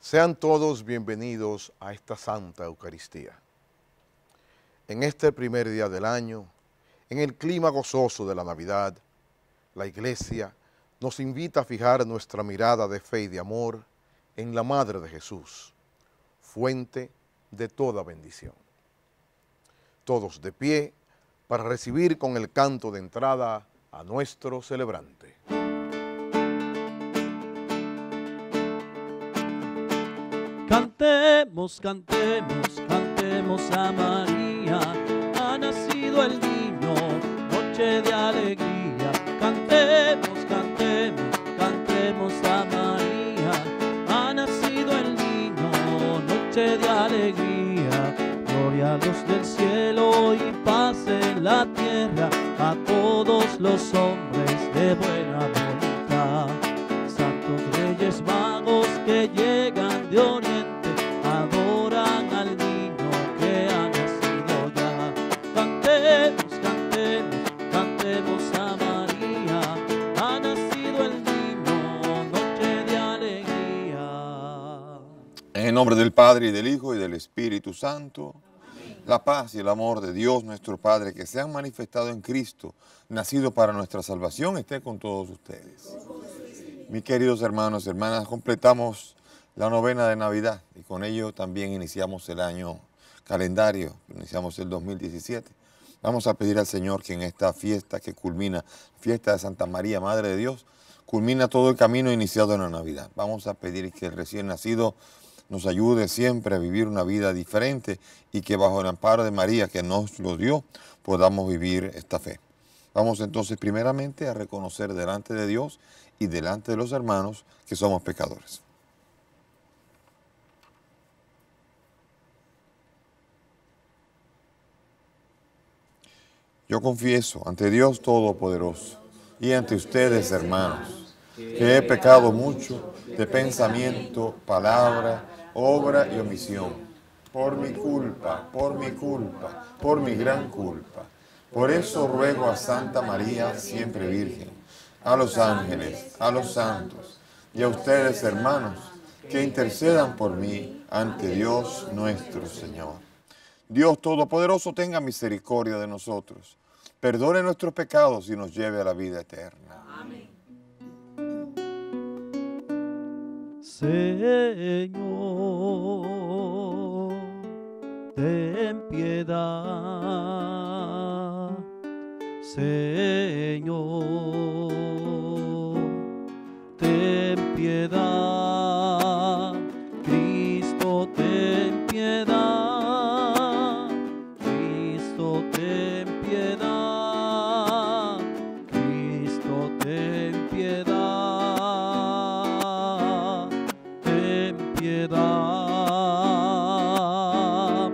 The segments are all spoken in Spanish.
Sean todos bienvenidos a esta Santa Eucaristía. En este primer día del año, en el clima gozoso de la Navidad, la Iglesia nos invita a fijar nuestra mirada de fe y de amor en la Madre de Jesús, fuente de toda bendición. Todos de pie para recibir con el canto de entrada a nuestro celebrante. Cantemos, cantemos, cantemos a María, ha nacido el niño, noche de alegría. Cantemos, cantemos, cantemos a María, ha nacido el niño, noche de alegría. Gloria a los del cielo y paz en la tierra, a todos los hombres de buena voluntad. Santos Reyes Magos que llegan de Oriente, adoran al niño que ha nacido ya. Cantemos, cantemos, cantemos a María, ha nacido el niño, noche de alegría. En el nombre del Padre, y del Hijo, y del Espíritu Santo, la paz y el amor de Dios nuestro Padre, que se han manifestado en Cristo, nacido para nuestra salvación, esté con todos ustedes. Mis queridos hermanos y hermanas, completamos la novena de Navidad y con ello también iniciamos el año calendario, iniciamos el 2017. Vamos a pedir al Señor que en esta fiesta que culmina, fiesta de Santa María, Madre de Dios, culmina todo el camino iniciado en la Navidad. Vamos a pedir que el recién nacido nos ayude siempre a vivir una vida diferente y que bajo el amparo de María que nos lo dio, podamos vivir esta fe. Vamos entonces primeramente a reconocer delante de Dios y delante de los hermanos que somos pecadores. Yo confieso ante Dios Todopoderoso y ante ustedes, hermanos, que he pecado mucho de pensamiento, palabra, obra y omisión, por mi culpa, por mi gran culpa. Por eso ruego a Santa María, siempre Virgen, a los ángeles, a los santos y a ustedes, hermanos, que intercedan por mí ante Dios nuestro Señor. Dios Todopoderoso tenga misericordia de nosotros, perdone nuestros pecados y nos lleve a la vida eterna. Amén. Señor, ten piedad. Señor, ten piedad. Cristo, ten piedad. Cristo, ten piedad. Cristo, ten piedad. Ten piedad.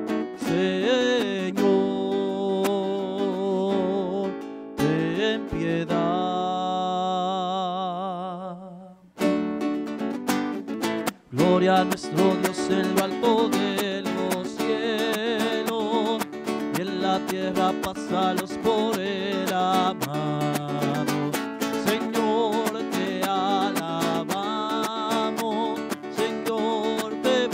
Señor, ten piedad. Gloria a nuestro Dios en lo alto de los cielos, y en la tierra paz por el amado. Señor, te alabamos, Señor, te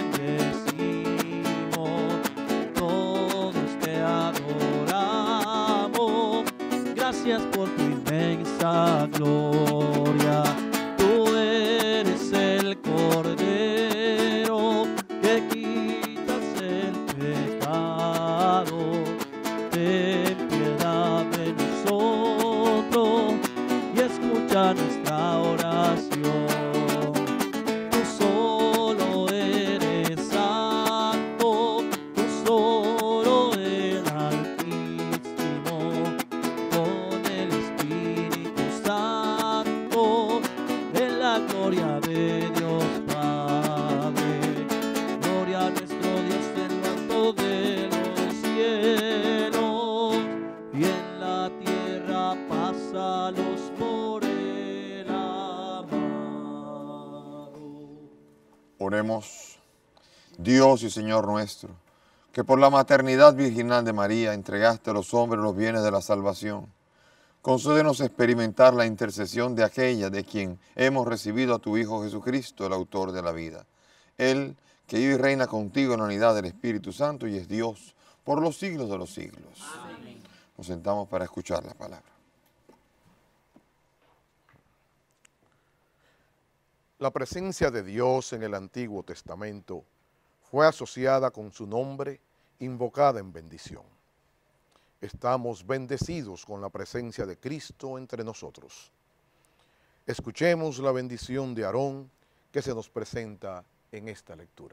bendecimos, todos te adoramos. Gracias por tu inmensa gloria. Tú eres el Cordero que quitas el pecado. Ten piedad de nosotros y escucha nuestra oración. Tú solo eres santo, tú solo eres altísimo, con el Espíritu Santo, en la gloria de Dios Padre. Gloria a nuestro Dios en lo alto de los cielos, y en la tierra paz a los por el amado. Oremos. Dios y Señor nuestro, que por la maternidad virginal de María entregaste a los hombres los bienes de la salvación, concédenos experimentar la intercesión de aquella de quien hemos recibido a tu Hijo Jesucristo, el autor de la vida. Él que vive y reina contigo en la unidad del Espíritu Santo y es Dios por los siglos de los siglos. Amén. Nos sentamos para escuchar la palabra. La presencia de Dios en el Antiguo Testamento fue asociada con su nombre, invocada en bendición. Estamos bendecidos con la presencia de Cristo entre nosotros. Escuchemos la bendición de Aarón que se nos presenta en esta lectura.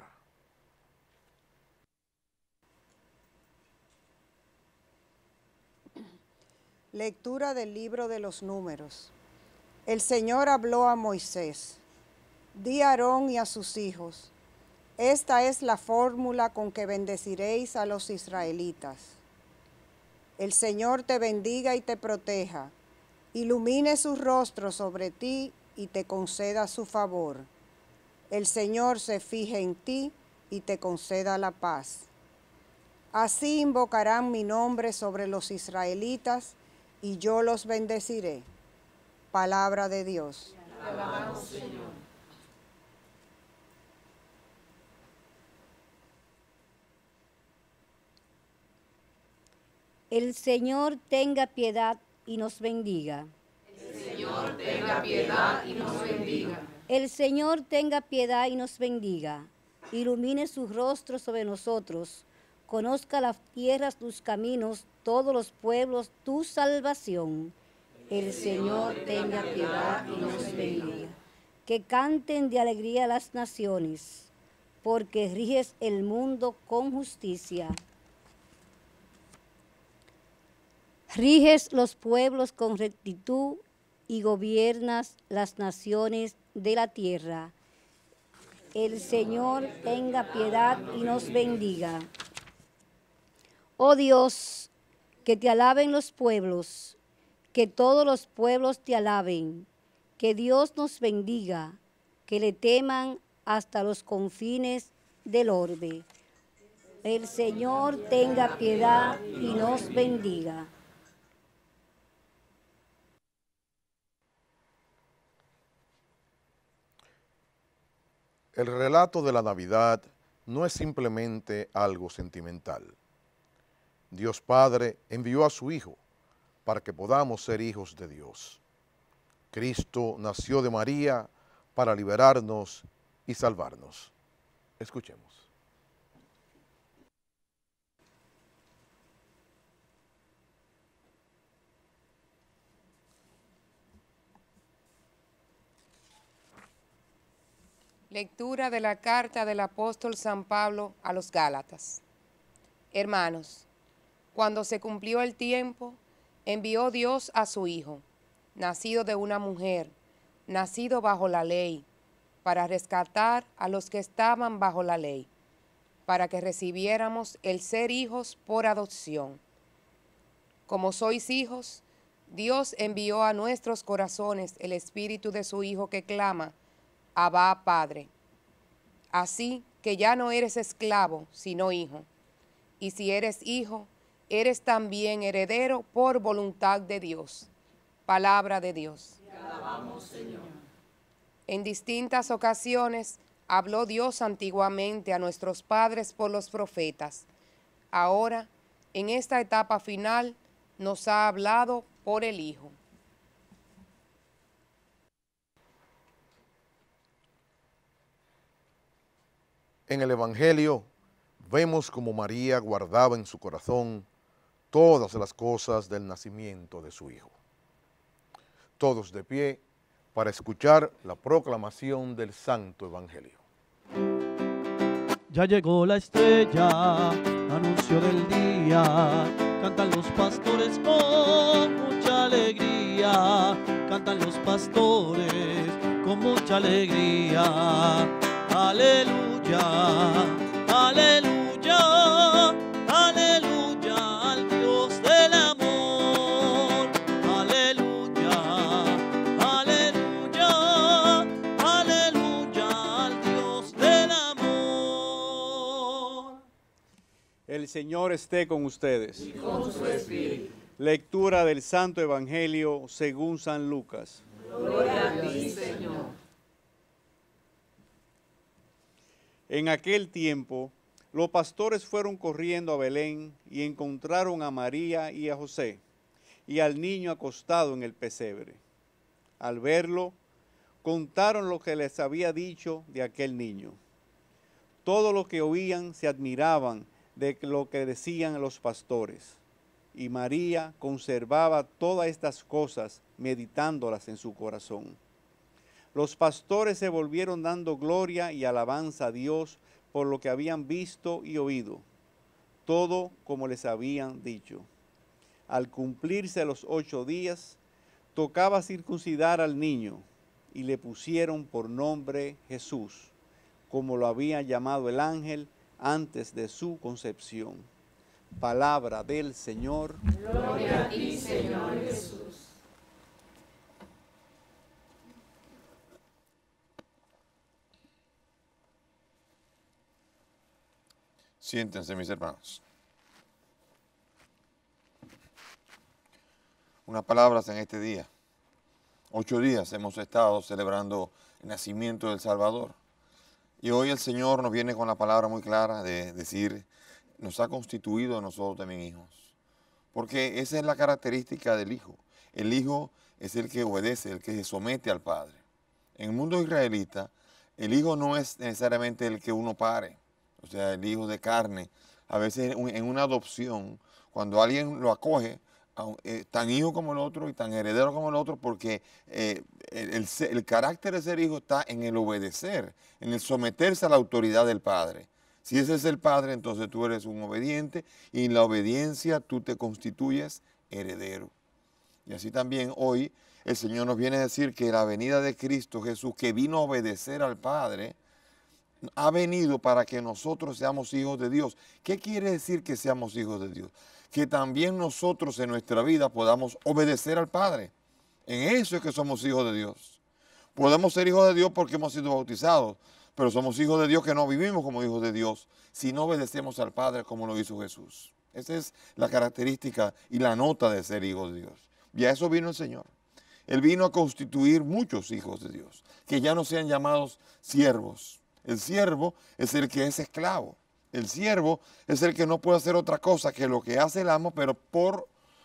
Lectura del libro de los Números. El Señor habló a Moisés: di a Aarón y a sus hijos, esta es la fórmula con que bendeciréis a los israelitas. El Señor te bendiga y te proteja, ilumine su rostro sobre ti y te conceda su favor. El Señor se fije en ti y te conceda la paz. Así invocarán mi nombre sobre los israelitas y yo los bendeciré. Palabra de Dios. Te alabamos, Señor. El Señor tenga piedad y nos bendiga. El Señor tenga piedad y nos bendiga. El Señor tenga piedad y nos bendiga. Ilumine su rostro sobre nosotros. Conozca las tierras tus caminos, todos los pueblos tu salvación. El Señor tenga piedad y nos bendiga. Que canten de alegría las naciones, porque riges el mundo con justicia. Riges los pueblos con rectitud y gobiernas las naciones de la tierra. El Señor tenga piedad y nos bendiga. Oh Dios, que te alaben los pueblos, que todos los pueblos te alaben, que Dios nos bendiga, que le teman hasta los confines del orbe. El Señor tenga piedad y nos bendiga. El relato de la Navidad no es simplemente algo sentimental. Dios Padre envió a su Hijo para que podamos ser hijos de Dios. Cristo nació de María para liberarnos y salvarnos. Escuchemos. Lectura de la carta del apóstol San Pablo a los Gálatas. Hermanos, cuando se cumplió el tiempo, envió Dios a su Hijo, nacido de una mujer, nacido bajo la ley, para rescatar a los que estaban bajo la ley, para que recibiéramos el ser hijos por adopción. Como sois hijos, Dios envió a nuestros corazones el espíritu de su Hijo que clama: Abba, Padre. Así que ya no eres esclavo, sino hijo. Y si eres hijo, eres también heredero por voluntad de Dios. Palabra de Dios. Te alabamos, Señor. En distintas ocasiones habló Dios antiguamente a nuestros padres por los profetas. Ahora, en esta etapa final, nos ha hablado por el Hijo. En el Evangelio vemos cómo María guardaba en su corazón todas las cosas del nacimiento de su Hijo. Todos de pie para escuchar la proclamación del Santo Evangelio. Ya llegó la estrella, anuncio del día, cantan los pastores con mucha alegría, cantan los pastores con mucha alegría. Aleluya, aleluya, aleluya al Dios del amor. Aleluya, aleluya, aleluya al Dios del amor. El Señor esté con ustedes. Y con su espíritu. Lectura del Santo Evangelio según San Lucas. Gloria a ti, Señor. En aquel tiempo, los pastores fueron corriendo a Belén y encontraron a María y a José y al niño acostado en el pesebre. Al verlo, contaron lo que les había dicho de aquel niño. Todos los que oían se admiraban de lo que decían los pastores. Y María conservaba todas estas cosas, meditándolas en su corazón. Los pastores se volvieron dando gloria y alabanza a Dios por lo que habían visto y oído, todo como les habían dicho. Al cumplirse los 8 días, tocaba circuncidar al niño, y le pusieron por nombre Jesús, como lo había llamado el ángel antes de su concepción. Palabra del Señor. Gloria a ti, Señor Jesús. Siéntense, mis hermanos. Unas palabras en este día. 8 días hemos estado celebrando el nacimiento del Salvador. Y hoy el Señor nos viene con la palabra muy clara de decir, nos ha constituido a nosotros también hijos. Porque esa es la característica del hijo. El hijo es el que obedece, el que se somete al Padre. En el mundo israelita, el hijo no es necesariamente el que uno pare. O sea, el hijo de carne. A veces en una adopción, cuando alguien lo acoge, tan hijo como el otro y tan heredero como el otro, porque el carácter de ser hijo está en el obedecer, en el someterse a la autoridad del Padre. Si ese es el Padre, entonces tú eres un obediente y en la obediencia tú te constituyes heredero. Y así también hoy el Señor nos viene a decir que la venida de Cristo Jesús, que vino a obedecer al Padre, ha venido para que nosotros seamos hijos de Dios. ¿Qué quiere decir que seamos hijos de Dios? Que también nosotros en nuestra vida podamos obedecer al Padre. En eso es que somos hijos de Dios. Podemos ser hijos de Dios porque hemos sido bautizados, pero somos hijos de Dios que no vivimos como hijos de Dios si no obedecemos al Padre como lo hizo Jesús. Esa es la característica y la nota de ser hijos de Dios. Y a eso vino el Señor. Él vino a constituir muchos hijos de Dios, que ya no sean llamados siervos. El siervo es el que es esclavo. El siervo es el que no puede hacer otra cosa que lo que hace el amo, pero por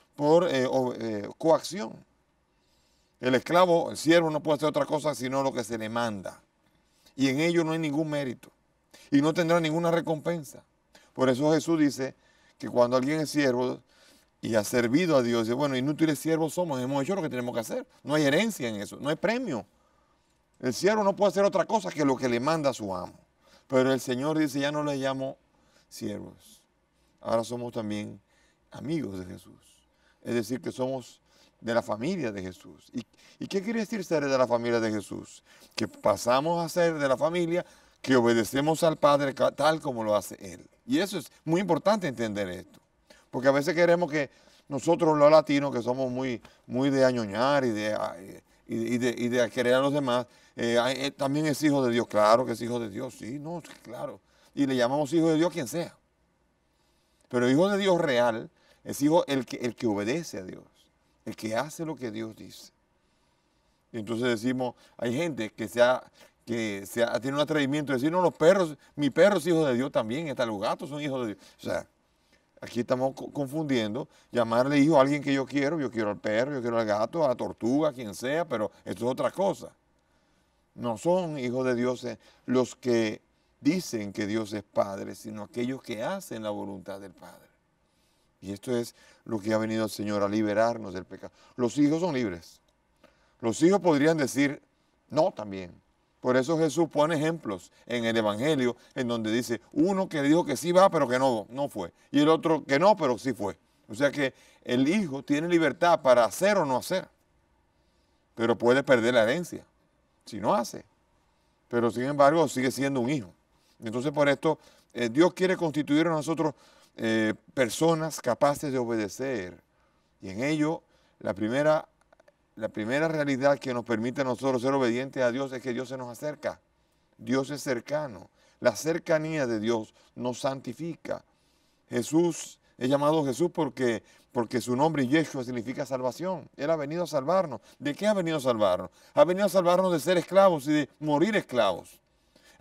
coacción. El esclavo, el siervo no puede hacer otra cosa sino lo que se le manda. Y en ello no hay ningún mérito. Y no tendrá ninguna recompensa. Por eso Jesús dice que cuando alguien es siervo y ha servido a Dios, dice, bueno, inútiles siervos somos, hemos hecho lo que tenemos que hacer. No hay herencia en eso, no hay premio. El siervo no puede hacer otra cosa que lo que le manda a su amo. Pero el Señor dice, ya no le llamo siervos. Ahora somos también amigos de Jesús. Es decir, que somos de la familia de Jesús. ¿Y qué quiere decir ser de la familia de Jesús? Que pasamos a ser de la familia, que obedecemos al Padre tal como lo hace Él. Y eso es muy importante entender esto. Porque a veces queremos que nosotros los latinos, que somos muy de añoñar y de querer a los demás, también es hijo de Dios. Claro que es hijo de Dios, sí, no, claro. Y le llamamos hijo de Dios quien sea. Pero hijo de Dios real es hijo el que obedece a Dios, el que hace lo que Dios dice. Y entonces decimos, hay gente que tiene un atrevimiento de decir, no, los perros, mi perro es hijo de Dios también, hasta los gatos son hijos de Dios. O sea, aquí estamos confundiendo, llamarle hijo a alguien que yo quiero al perro, yo quiero al gato, a la tortuga, a quien sea, pero esto es otra cosa. No son hijos de Dios los que dicen que Dios es Padre, sino aquellos que hacen la voluntad del Padre. Y esto es lo que ha venido el Señor a liberarnos del pecado. Los hijos son libres. Los hijos podrían decir no también. Por eso Jesús pone ejemplos en el Evangelio en donde dice uno que dijo que sí va pero que no fue. Y el otro que no pero sí fue. O sea que el hijo tiene libertad para hacer o no hacer. Pero puede perder la herencia si no hace. Pero sin embargo sigue siendo un hijo. Entonces por esto Dios quiere constituir a nosotros personas capaces de obedecer. Y en ello la primera realidad que nos permite a nosotros ser obedientes a Dios es que Dios se nos acerca. Dios es cercano. La cercanía de Dios nos santifica. Jesús es llamado Jesús porque su nombre Yeshua significa salvación. Él ha venido a salvarnos. ¿De qué ha venido a salvarnos? Ha venido a salvarnos de ser esclavos y de morir esclavos.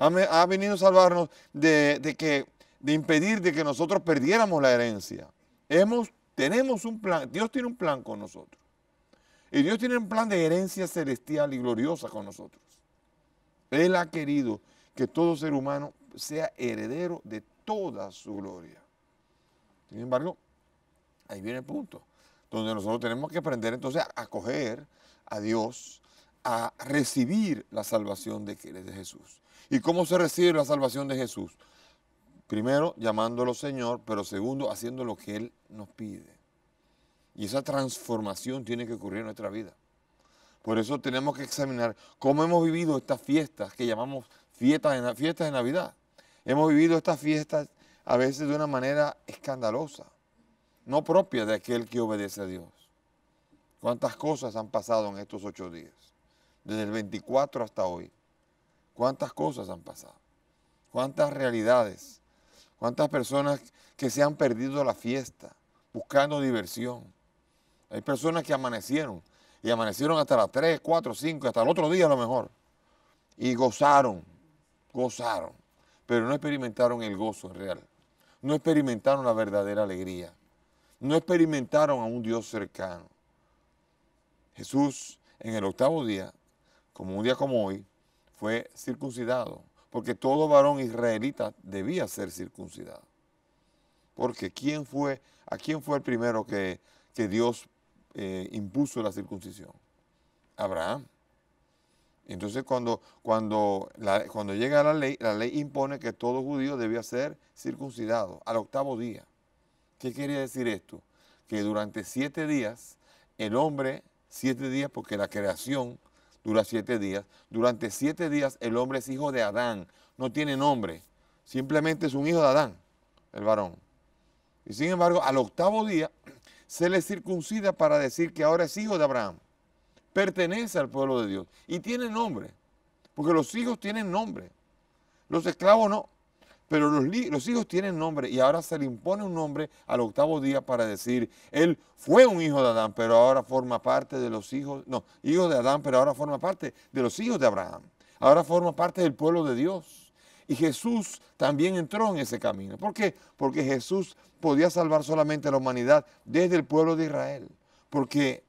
Ha venido a salvarnos de impedir de que nosotros perdiéramos la herencia. Tenemos un plan, Dios tiene un plan con nosotros. Y Dios tiene un plan de herencia celestial y gloriosa con nosotros. Él ha querido que todo ser humano sea heredero de toda su gloria. Sin embargo, ahí viene el punto, donde nosotros tenemos que aprender entonces a acoger a Dios, a recibir la salvación de Jesús. ¿Y cómo se recibe la salvación de Jesús? Primero, llamándolo Señor, pero segundo, haciendo lo que Él nos pide. Y esa transformación tiene que ocurrir en nuestra vida. Por eso tenemos que examinar cómo hemos vivido estas fiestas que llamamos fiestas de Navidad. Hemos vivido estas fiestas a veces de una manera escandalosa, no propia de aquel que obedece a Dios. ¿Cuántas cosas han pasado en estos 8 días? Desde el 24 hasta hoy. ¿Cuántas cosas han pasado? ¿Cuántas realidades? ¿Cuántas personas que se han perdido la fiesta buscando diversión? Hay personas que amanecieron, y amanecieron hasta las 3, 4, 5, hasta el otro día a lo mejor, y gozaron, pero no experimentaron el gozo real, no experimentaron la verdadera alegría, no experimentaron a un Dios cercano. Jesús en el 8º día, como un día como hoy, fue circuncidado, porque todo varón israelita debía ser circuncidado. Porque ¿a quién fue el primero que Dios impuso la circuncisión? Abraham. Entonces cuando llega la ley impone que todo judío debía ser circuncidado al 8º día. ¿Qué quería decir esto? Que durante 7 días, el hombre, 7 días porque la creación dura 7 días, durante 7 días el hombre es hijo de Adán, no tiene nombre, simplemente es un hijo de Adán, el varón. Y sin embargo, al 8º día se le circuncida para decir que ahora es hijo de Abraham, pertenece al pueblo de Dios y tiene nombre, porque los hijos tienen nombre, los esclavos no, pero los hijos tienen nombre y ahora se le impone un nombre al 8º día para decir, él fue un hijo de Adán, pero ahora forma parte de los hijos, no, hijo de Adán, pero ahora forma parte de los hijos de Abraham, ahora forma parte del pueblo de Dios. Y Jesús también entró en ese camino. ¿Por qué? Porque Jesús podía salvar solamente a la humanidad desde el pueblo de Israel. Porque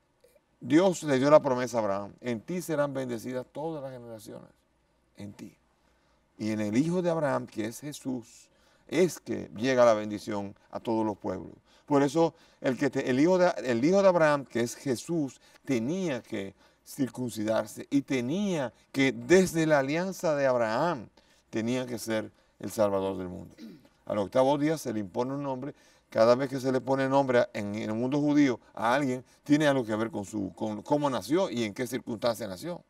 Dios le dio la promesa a Abraham, en ti serán bendecidas todas las generaciones, en ti. Y en el hijo de Abraham, que es Jesús, es que llega la bendición a todos los pueblos. Por eso el hijo de Abraham, que es Jesús, tenía que circuncidarse y tenía que, desde la alianza de Abraham, tenía que ser el Salvador del mundo. Al 8º día se le impone un nombre. Cada vez que se le pone nombre en el mundo judío a alguien, tiene algo que ver con cómo nació y en qué circunstancia nació.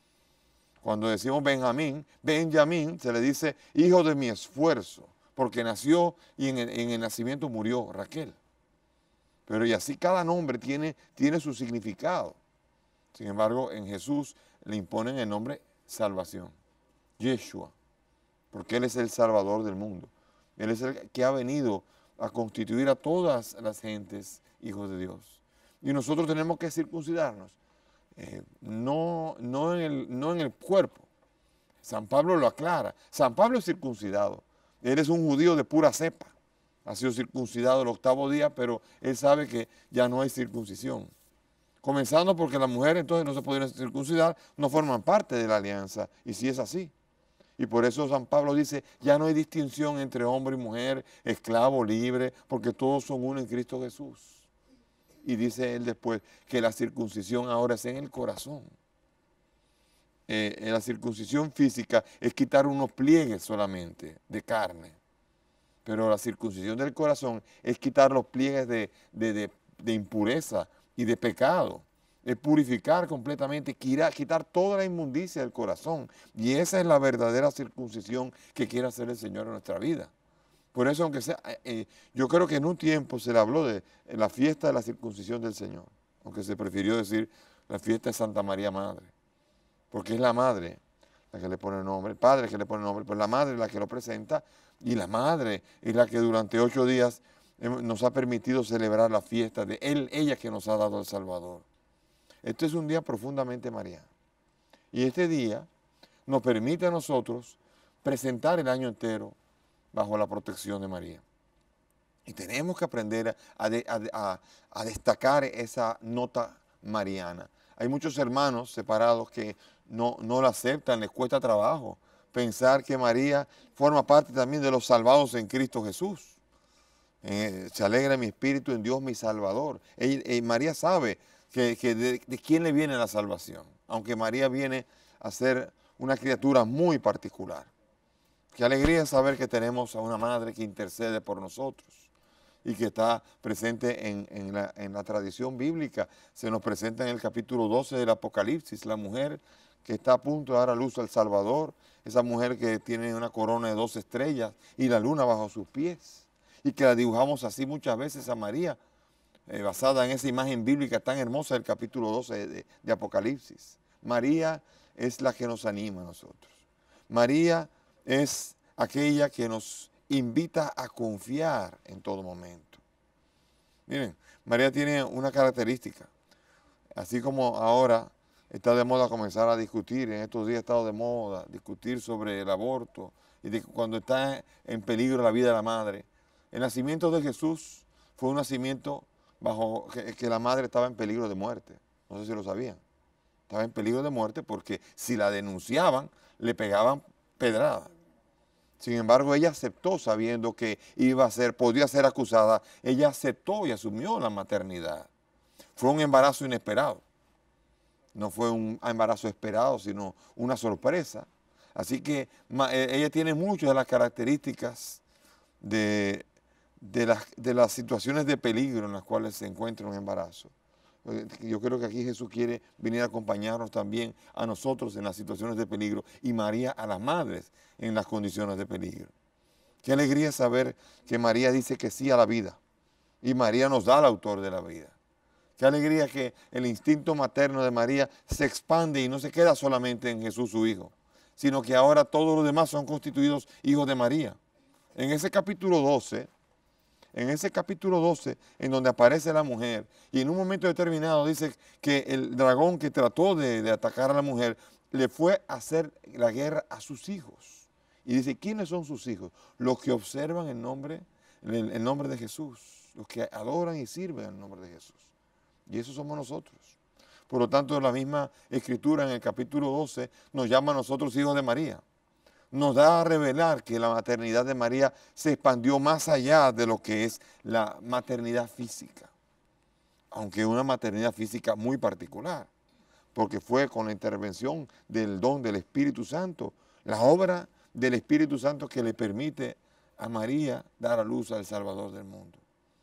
Cuando decimos Benjamín, se le dice hijo de mi esfuerzo, porque nació y en el nacimiento murió Raquel. Pero y así cada nombre tiene su significado. Sin embargo, en Jesús le imponen el nombre salvación, Yeshua, porque Él es el Salvador del mundo. Él es el que ha venido a constituir a todas las gentes hijos de Dios. Y nosotros tenemos que circuncidarnos, no en el cuerpo. San Pablo lo aclara. San Pablo es circuncidado. Él es un judío de pura cepa. Ha sido circuncidado el 8º día, pero él sabe que ya no hay circuncisión. Comenzando porque las mujeres entonces no se podrían circuncidar, no forman parte de la alianza. Y si es así. Y por eso San Pablo dice, ya no hay distinción entre hombre y mujer, esclavo, libre, porque todos son uno en Cristo Jesús. Y dice él después que la circuncisión ahora es en el corazón. La circuncisión física es quitar unos pliegues solamente de carne. Pero la circuncisión del corazón es quitar los pliegues de impureza y de pecado. Es purificar completamente, quitar toda la inmundicia del corazón. Y esa es la verdadera circuncisión que quiere hacer el Señor en nuestra vida. Por eso, aunque sea, yo creo que en un tiempo se le habló de la fiesta de la circuncisión del Señor, aunque se prefirió decir la fiesta de Santa María Madre, porque es la madre la que le pone el nombre, el padre que le pone el nombre, pero la madre es la que lo presenta, y la madre es la que durante 8 días nos ha permitido celebrar la fiesta de ella que nos ha dado el Salvador. Este es un día profundamente mariano. Y este día nos permite a nosotros presentar el año entero bajo la protección de María. Y tenemos que aprender a destacar esa nota mariana. Hay muchos hermanos separados que no la aceptan, les cuesta trabajo pensar que María forma parte también de los salvados en Cristo Jesús. Se alegra mi espíritu en Dios mi Salvador. María sabe que de quién le viene la salvación, aunque María viene a ser una criatura muy particular. Qué alegría saber que tenemos a una madre que intercede por nosotros y que está presente en la tradición bíblica. Se nos presenta en el capítulo 12 del Apocalipsis, la mujer que está a punto de dar a luz al Salvador, esa mujer que tiene una corona de 2 estrellas y la luna bajo sus pies, y que la dibujamos así muchas veces a María, basada en esa imagen bíblica tan hermosa del capítulo 12 de Apocalipsis. María es la que nos anima a nosotros. María es aquella que nos invita a confiar en todo momento. Miren, María tiene una característica, así como ahora está de moda comenzar a discutir, en estos días ha estado de moda discutir sobre el aborto y cuando está en peligro la vida de la madre. El nacimiento de Jesús fue un nacimiento bajo que la madre estaba en peligro de muerte. No sé si lo sabían. Estaba en peligro de muerte porque si la denunciaban, le pegaban pedradas. Sin embargo, ella aceptó sabiendo que podía ser acusada. Ella aceptó y asumió la maternidad. Fue un embarazo inesperado. No fue un embarazo esperado, sino una sorpresa. Así que ella tiene muchas de las características de las situaciones de peligro en las cuales se encuentra un embarazo. Yo creo que aquí Jesús quiere venir a acompañarnos también a nosotros en las situaciones de peligro y María a las madres en las condiciones de peligro. Qué alegría saber que María dice que sí a la vida y María nos da al autor de la vida. Qué alegría que el instinto materno de María se expande y no se queda solamente en Jesús su Hijo, sino que ahora todos los demás son constituidos hijos de María. En ese capítulo 12, en donde aparece la mujer, y en un momento determinado dice que el dragón que trató de atacar a la mujer, le fue a hacer la guerra a sus hijos. Y dice, ¿quiénes son sus hijos? Los que observan el nombre de Jesús, los que adoran y sirven el nombre de Jesús. Y esos somos nosotros. Por lo tanto, la misma Escritura en el capítulo 12 nos llama a nosotros hijos de María. Nos da a revelar que la maternidad de María se expandió más allá de lo que es la maternidad física, aunque una maternidad física muy particular, porque fue con la intervención del don del Espíritu Santo, la obra del Espíritu Santo que le permite a María dar a luz al Salvador del mundo.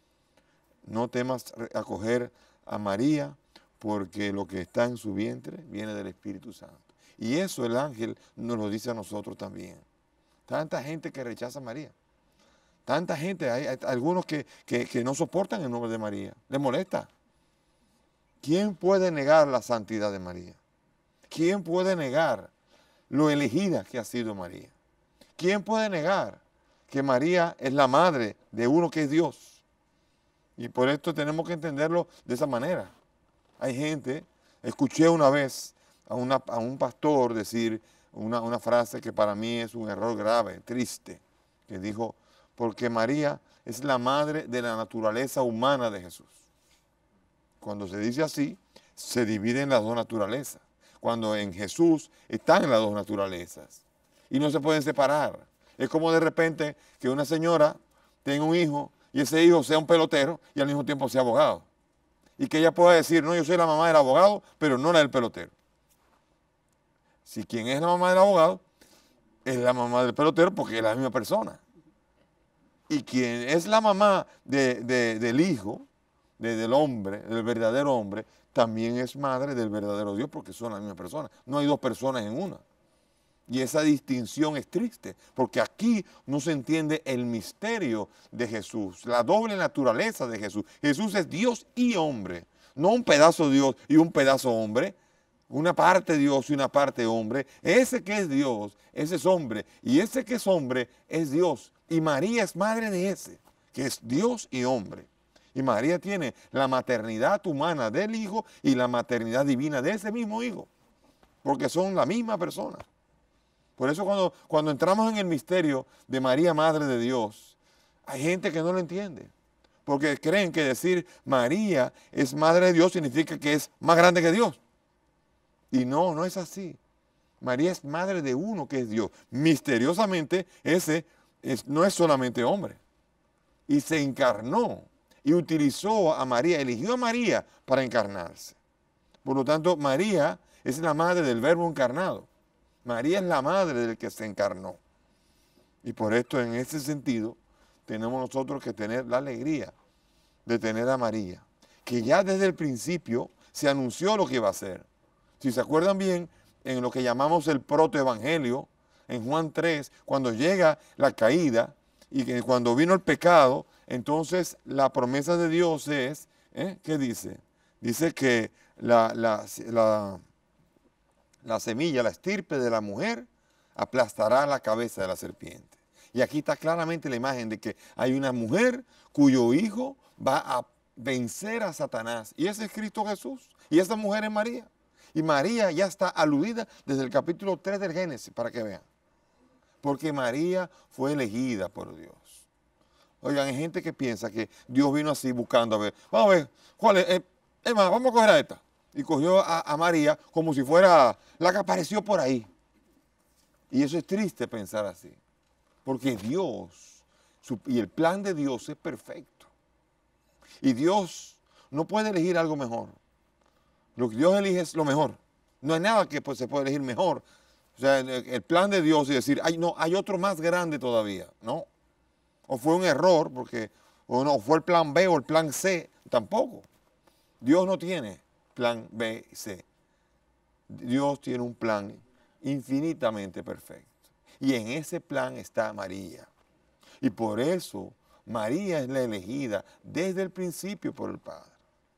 No temas acoger a María, porque lo que está en su vientre viene del Espíritu Santo. Y eso el ángel nos lo dice a nosotros también. Tanta gente que rechaza a María. Tanta gente, hay algunos que no soportan el nombre de María. Les molesta. ¿Quién puede negar la santidad de María? ¿Quién puede negar lo elegida que ha sido María? ¿Quién puede negar que María es la madre de uno que es Dios? Y por esto tenemos que entenderlo de esa manera. Hay gente, escuché una vez a un pastor decir una frase que para mí es un error grave, triste, que dijo, porque María es la madre de la naturaleza humana de Jesús. Cuando se dice así, se dividen las dos naturalezas. Cuando en Jesús están las dos naturalezas y no se pueden separar. Es como de repente que una señora tenga un hijo y ese hijo sea un pelotero y al mismo tiempo sea abogado. Y que ella pueda decir, no, yo soy la mamá del abogado, pero no la del pelotero. Si quien es la mamá del abogado, es la mamá del pelotero porque es la misma persona. Y quien es la mamá del hijo, del hombre, del verdadero hombre, también es madre del verdadero Dios porque son la misma persona. No hay dos personas en una. Y esa distinción es triste, porque aquí no se entiende el misterio de Jesús, la doble naturaleza de Jesús. Jesús es Dios y hombre, no un pedazo Dios y un pedazo hombre, una parte Dios y una parte hombre. Ese que es Dios, ese es hombre, y ese que es hombre es Dios. Y María es madre de ese, que es Dios y hombre. Y María tiene la maternidad humana del Hijo y la maternidad divina de ese mismo Hijo, porque son la misma persona. Por eso cuando entramos en el misterio de María, Madre de Dios, hay gente que no lo entiende. Porque creen que decir María es Madre de Dios significa que es más grande que Dios. Y no, no es así. María es Madre de uno que es Dios. Misteriosamente, no es solamente hombre. Y se encarnó y utilizó a María, eligió a María para encarnarse. Por lo tanto, María es la madre del Verbo encarnado. María es la madre del que se encarnó. Y por esto, en ese sentido, tenemos nosotros que tener la alegría de tener a María, que ya desde el principio se anunció lo que iba a hacer. Si se acuerdan bien, en lo que llamamos el protoevangelio, en Juan 3, cuando llega la caída y que cuando vino el pecado, entonces la promesa de Dios es, ¿qué dice? Dice que la semilla, la estirpe de la mujer, aplastará la cabeza de la serpiente. Y aquí está claramente la imagen de que hay una mujer cuyo hijo va a vencer a Satanás. Y ese es Cristo Jesús. Y esa mujer es María. Y María ya está aludida desde el capítulo 3 del Génesis, para que vean. Porque María fue elegida por Dios. Oigan, hay gente que piensa que Dios vino así buscando a ver. Vamos a ver, ¿cuál es? Más, vamos a coger a esta. Y cogió a María como si fuera la que apareció por ahí. Y eso es triste pensar así. Porque Dios, y el plan de Dios es perfecto. Y Dios no puede elegir algo mejor. Lo que Dios elige es lo mejor. No hay nada que se pueda elegir mejor. O sea, el plan de Dios es decir, no, hay otro más grande todavía. No. O fue un error, o fue el plan B o el plan C. Tampoco. Dios no tiene plan B y C. Dios tiene un plan infinitamente perfecto. Y en ese plan está María. Y por eso María es la elegida desde el principio por el Padre.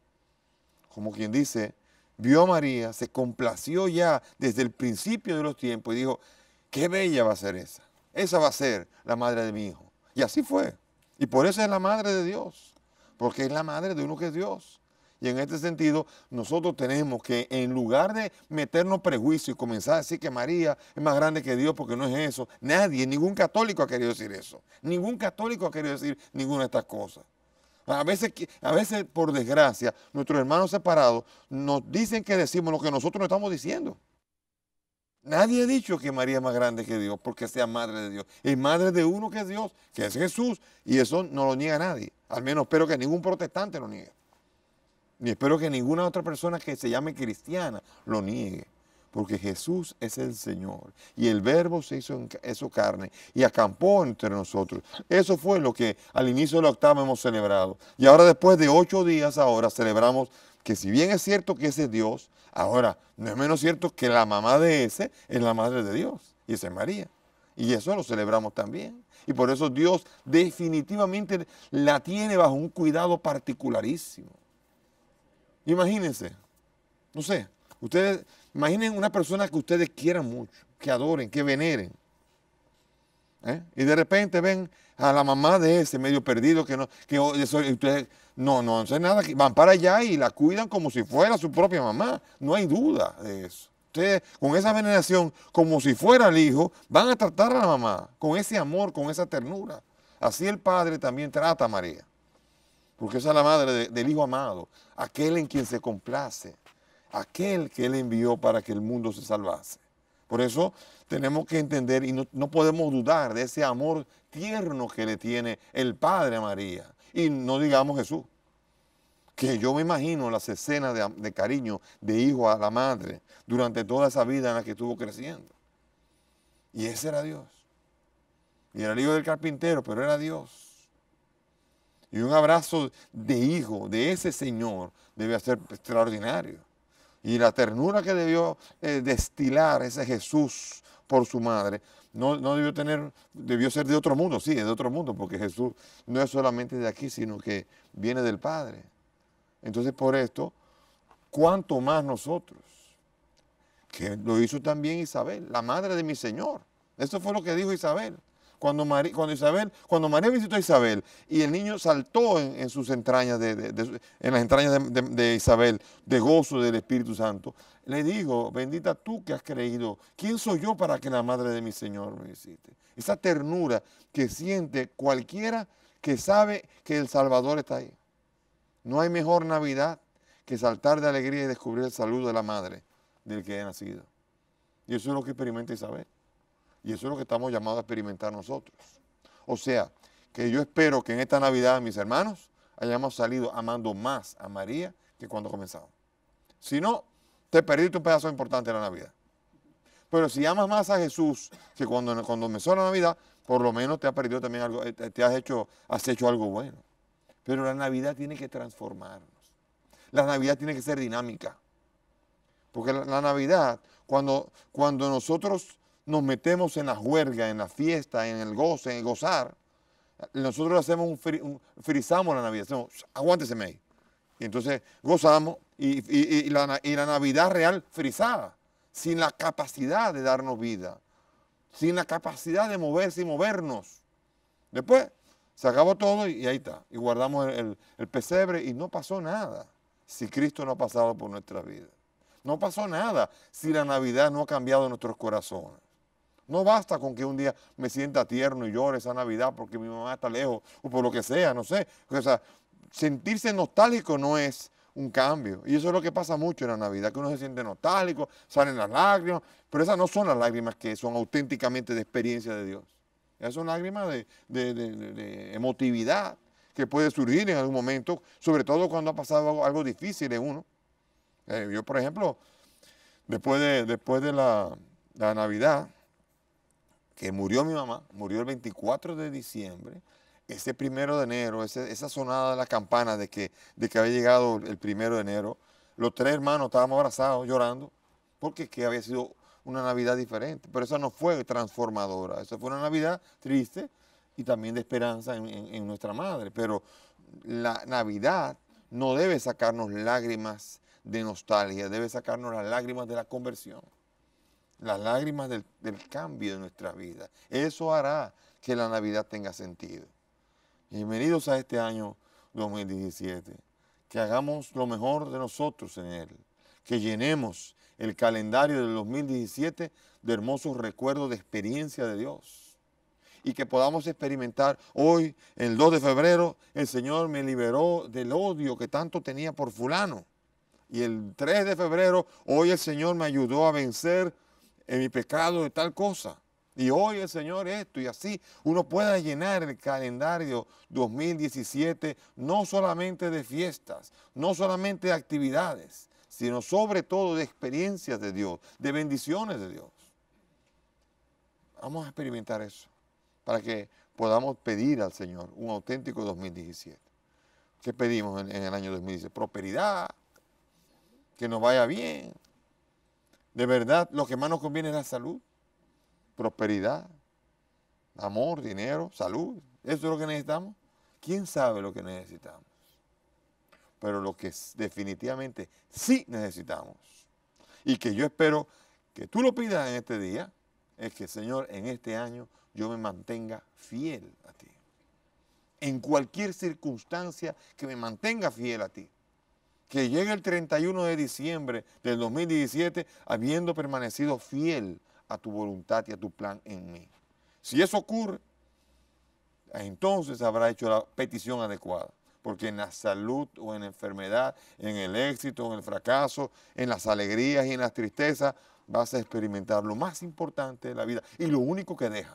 Como quien dice, vio a María, se complació ya desde el principio de los tiempos y dijo, qué bella va a ser esa. Esa va a ser la madre de mi hijo. Y así fue. Y por eso es la madre de Dios. Porque es la madre de uno que es Dios. Y en este sentido, nosotros tenemos que, en lugar de meternos prejuicio y comenzar a decir que María es más grande que Dios porque no es eso, nadie, ningún católico ha querido decir eso. Ningún católico ha querido decir ninguna de estas cosas. A veces, por desgracia, nuestros hermanos separados nos dicen que decimos lo que nosotros no estamos diciendo. Nadie ha dicho que María es más grande que Dios porque sea madre de Dios. Es madre de uno que es Dios, que es Jesús, y eso no lo niega nadie. Al menos espero que ningún protestante lo niegue. Ni espero que ninguna otra persona que se llame cristiana lo niegue. Porque Jesús es el Señor. Y el Verbo se hizo carne y acampó entre nosotros. Eso fue lo que al inicio de la octava hemos celebrado. Y ahora después de 8 días ahora celebramos que si bien es cierto que ese es Dios, ahora no es menos cierto que la mamá de ese es la madre de Dios. Y esa es María. Y eso lo celebramos también. Y por eso Dios definitivamente la tiene bajo un cuidado particularísimo. Imagínense, no sé, ustedes imaginen una persona que ustedes quieran mucho, que adoren, que veneren. Y de repente ven a la mamá de ese medio perdido ustedes no hacen nada, van para allá y la cuidan como si fuera su propia mamá. No hay duda de eso. Ustedes con esa veneración, como si fuera el hijo, van a tratar a la mamá con ese amor, con esa ternura. Así el Padre también trata a María. Porque esa es la madre del Hijo amado, aquel en quien se complace, aquel que Él envió para que el mundo se salvase. Por eso tenemos que entender y no podemos dudar de ese amor tierno que le tiene el Padre a María. Y no digamos Jesús, que yo me imagino las escenas de cariño de hijo a la madre durante toda esa vida en la que estuvo creciendo. Y ese era Dios. Y era el hijo del carpintero, pero era Dios. Y un abrazo de hijo de ese Señor debe ser extraordinario. Y la ternura que debió destilar ese Jesús por su madre, debió ser de otro mundo, sí, es de otro mundo, porque Jesús no es solamente de aquí, sino que viene del Padre. Entonces, por esto, ¿cuánto más nosotros? Que lo hizo también Isabel, la madre de mi Señor. Eso fue lo que dijo Isabel. Cuando María visitó a Isabel y el niño saltó en sus entrañas, en las entrañas de Isabel, de gozo del Espíritu Santo, le digo, bendita tú que has creído, ¿quién soy yo para que la madre de mi Señor me visite? Esa ternura que siente cualquiera que sabe que el Salvador está ahí. No hay mejor Navidad que saltar de alegría y descubrir el saludo de la madre del que ha nacido. Y eso es lo que experimenta Isabel. Y eso es lo que estamos llamados a experimentar nosotros. O sea, que yo espero que en esta Navidad, mis hermanos, hayamos salido amando más a María que cuando comenzamos. Si no, te perdiste un pedazo importante de la Navidad. Pero si amas más a Jesús que cuando comenzó la Navidad, por lo menos te has perdido también algo, has hecho algo bueno. Pero la Navidad tiene que transformarnos. La Navidad tiene que ser dinámica. Porque la Navidad, cuando nosotros nos metemos en la juerga, en la fiesta, en el goce, en el gozar, nosotros hacemos frizamos la Navidad, hacemos, aguánteseme ahí. Y entonces gozamos y la Navidad real frizada, sin la capacidad de darnos vida, sin la capacidad de moverse y movernos. Después se acabó todo y ahí está. Y guardamos el pesebre y no pasó nada si Cristo no ha pasado por nuestra vida. No pasó nada si la Navidad no ha cambiado nuestros corazones. No basta con que un día me sienta tierno y llore esa Navidad porque mi mamá está lejos o por lo que sea, no sé. O sea, sentirse nostálgico no es un cambio. Y eso es lo que pasa mucho en la Navidad, que uno se siente nostálgico, salen las lágrimas, pero esas no son las lágrimas que son auténticamente de experiencia de Dios. Esas son lágrimas de emotividad que puede surgir en algún momento, sobre todo cuando ha pasado algo difícil en uno. Yo, por ejemplo, después de la Navidad, que murió mi mamá, murió el 24 de diciembre, ese 1 de enero, esa sonada de la campana de que había llegado el 1 de enero, los 3 hermanos estábamos abrazados, llorando, porque que había sido una Navidad diferente. Pero esa no fue transformadora, esa fue una Navidad triste y también de esperanza en nuestra madre. Pero la Navidad no debe sacarnos lágrimas de nostalgia, debe sacarnos las lágrimas de la conversión, las lágrimas del cambio de nuestra vida. Eso hará que la Navidad tenga sentido. Bienvenidos a este año 2017, que hagamos lo mejor de nosotros en él, que llenemos el calendario del 2017 de hermosos recuerdos de experiencia de Dios y que podamos experimentar hoy, el 2 de febrero, el Señor me liberó del odio que tanto tenía por fulano. Y el 3 de febrero, hoy el Señor me ayudó a vencer en mi pecado de tal cosa. Y hoy el Señor esto y así. Uno pueda llenar el calendario 2017 no solamente de fiestas, no solamente de actividades, sino sobre todo de experiencias de Dios, de bendiciones de Dios. Vamos a experimentar eso para que podamos pedir al Señor un auténtico 2017. ¿Qué pedimos en el año 2017? Prosperidad, que nos vaya bien. De verdad, lo que más nos conviene es la salud, prosperidad, amor, dinero, salud. ¿Eso es lo que necesitamos? ¿Quién sabe lo que necesitamos? Pero lo que definitivamente sí necesitamos, y que yo espero que tú lo pidas en este día, es que, Señor, en este año yo me mantenga fiel a ti. En cualquier circunstancia, que me mantenga fiel a ti. Que llegue el 31 de diciembre del 2017 habiendo permanecido fiel a tu voluntad y a tu plan en mí. Si eso ocurre, entonces habrá hecho la petición adecuada. Porque en la salud o en la enfermedad, en el éxito, en el fracaso, en las alegrías y en las tristezas, vas a experimentar lo más importante de la vida y lo único que deja.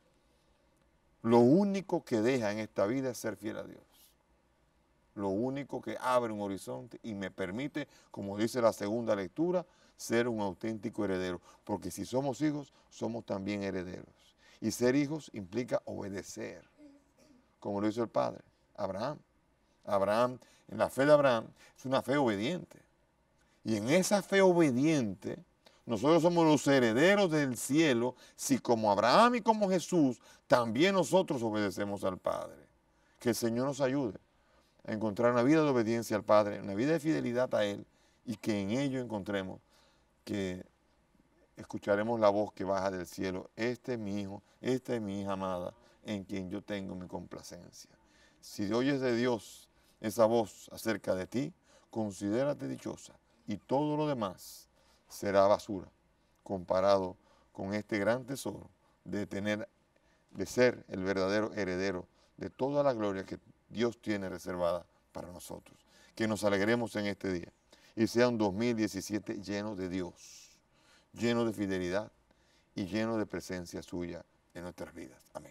Lo único que deja en esta vida es ser fiel a Dios. Lo único que abre un horizonte y me permite, como dice la segunda lectura, ser un auténtico heredero. Porque si somos hijos, somos también herederos. Y ser hijos implica obedecer, como lo hizo el padre, Abraham. Abraham, en la fe de Abraham, es una fe obediente. Y en esa fe obediente, nosotros somos los herederos del cielo, si como Abraham y como Jesús, también nosotros obedecemos al Padre. Que el Señor nos ayude a encontrar una vida de obediencia al Padre, una vida de fidelidad a Él, y que en ello encontremos que escucharemos la voz que baja del cielo. Este es mi hijo, esta es mi hija amada, en quien yo tengo mi complacencia. Si oyes de Dios esa voz acerca de ti, considérate dichosa y todo lo demás será basura comparado con este gran tesoro de ser el verdadero heredero de toda la gloria que Dios tiene reservada para nosotros. Que nos alegremos en este día y sea un 2017 lleno de Dios, lleno de fidelidad y lleno de presencia suya en nuestras vidas. Amén.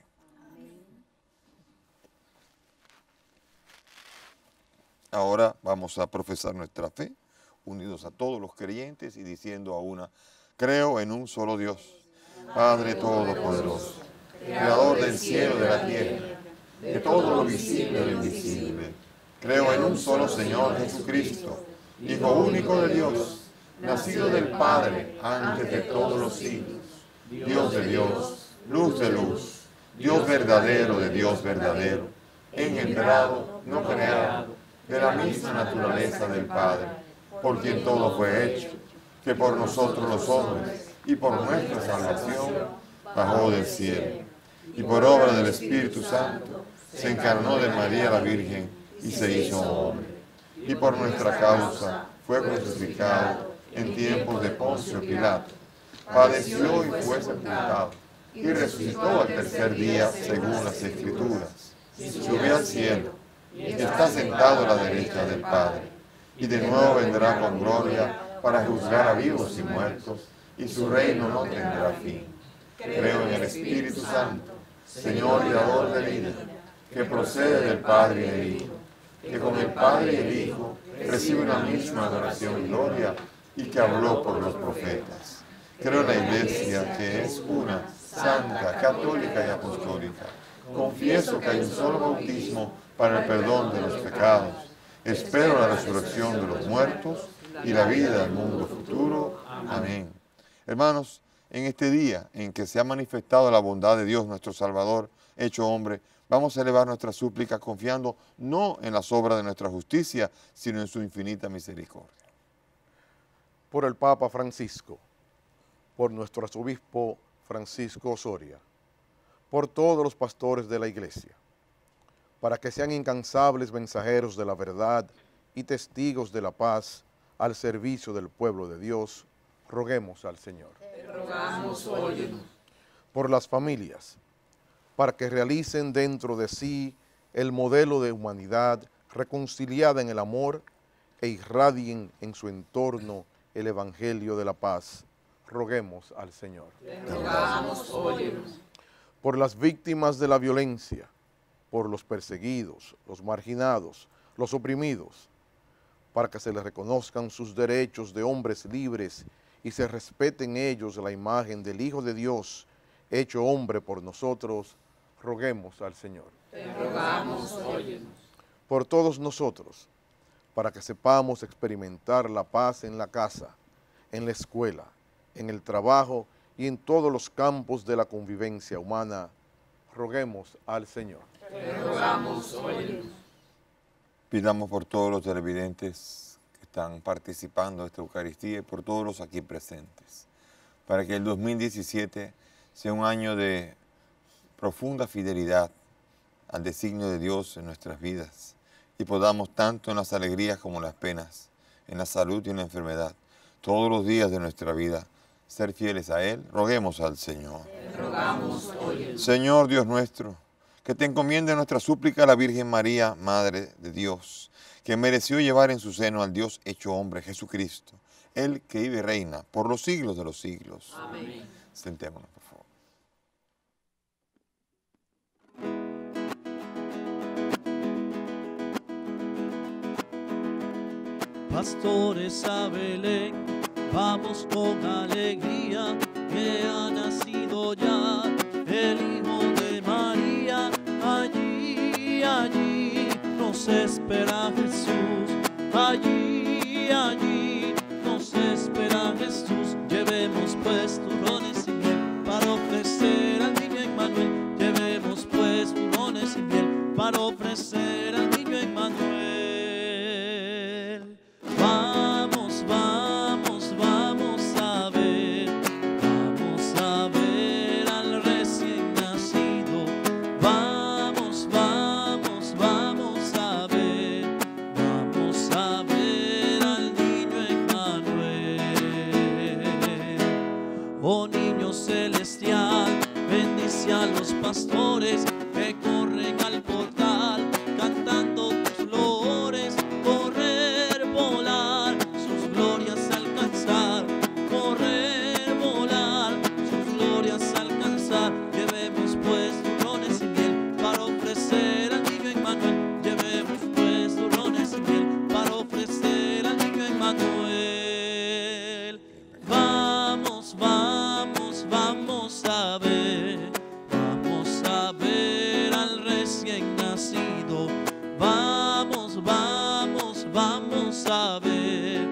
Ahora vamos a profesar nuestra fe, unidos a todos los creyentes y diciendo a una: creo en un solo Dios, Padre Todopoderoso, Creador del cielo y de la tierra, de todo lo visible y lo invisible. Creo en un solo Señor Jesucristo, Hijo único de Dios, nacido del Padre antes de todos los siglos, Dios de Dios, luz de luz, Dios verdadero de Dios verdadero, engendrado, no creado, de la misma naturaleza del Padre, por quien todo fue hecho, que por nosotros los hombres y por nuestra salvación bajó del cielo, y por obra del Espíritu Santo se encarnó de María la Virgen y se hizo hombre, y por nuestra causa fue crucificado en tiempos de Poncio Pilato, padeció y fue sepultado, y resucitó al tercer día según las Escrituras, subió al cielo, está sentado a la derecha del Padre, y de nuevo vendrá con gloria para juzgar a vivos y muertos, y su reino no tendrá fin. Creo en el Espíritu Santo, Señor y dador de vida, que procede del Padre y del Hijo, que con el Padre y el Hijo recibe una misma adoración y gloria, y que habló por los profetas. Creo en la Iglesia, que es una, santa, católica y apostólica. Confieso que hay un solo bautismo para el perdón de los pecados. Espero la resurrección de los muertos y la vida del mundo futuro. Amén. Hermanos, en este día en que se ha manifestado la bondad de Dios nuestro Salvador, hecho hombre, vamos a elevar nuestra súplica confiando no en las obras de nuestra justicia, sino en su infinita misericordia. Por el Papa Francisco, por nuestro arzobispo Francisco Osoria, por todos los pastores de la Iglesia, para que sean incansables mensajeros de la verdad y testigos de la paz al servicio del pueblo de Dios, roguemos al Señor. Te rogamos, óyenos. Por las familias, para que realicen dentro de sí el modelo de humanidad reconciliada en el amor e irradien en su entorno el Evangelio de la paz, roguemos al Señor. Te rogamos, óyenos. Por las víctimas de la violencia, por los perseguidos, los marginados, los oprimidos, para que se les reconozcan sus derechos de hombres libres y se respete en ellos la imagen del Hijo de Dios, hecho hombre por nosotros, roguemos al Señor. Te rogamos, óyenos. Por todos nosotros, para que sepamos experimentar la paz en la casa, en la escuela, en el trabajo y en todos los campos de la convivencia humana, roguemos al Señor. Te rogamos, óyenos. Pidamos por todos los televidentes que están participando de esta Eucaristía y por todos los aquí presentes, para que el 2017 sea un año de profunda fidelidad al designio de Dios en nuestras vidas y podamos tanto en las alegrías como en las penas, en la salud y en la enfermedad, todos los días de nuestra vida, ser fieles a Él. Roguemos al Señor. Te rogamos, óyenos. Señor Dios nuestro, que te encomiende nuestra súplica a la Virgen María, Madre de Dios, que mereció llevar en su seno al Dios hecho hombre, Jesucristo, Él que vive y reina por los siglos de los siglos. Amén. Sentémonos, por favor. Pastores a Belén, vamos con alegría, que ha nacido ya el Hijo de María. Allí, allí nos espera Jesús, allí nos espera Jesús. Llevemos pues turrones y miel para ofrecer al niño Emmanuel. Llevemos pues turrones y miel para ofrecer al niño Emmanuel. Vamos, vamos, vamos a ver pastores que corren al portal, cantando tus loores, correr, volar, sus glorias alcanzar, correr, volar, sus glorias alcanzar. Llevemos pues turrones y miel para ofrecer al niño Emmanuel. Llevemos pues turrones y miel para ofrecer al niño Emmanuel. Vamos, vamos, vamos a ver al recién nacido. Vamos, vamos, vamos a ver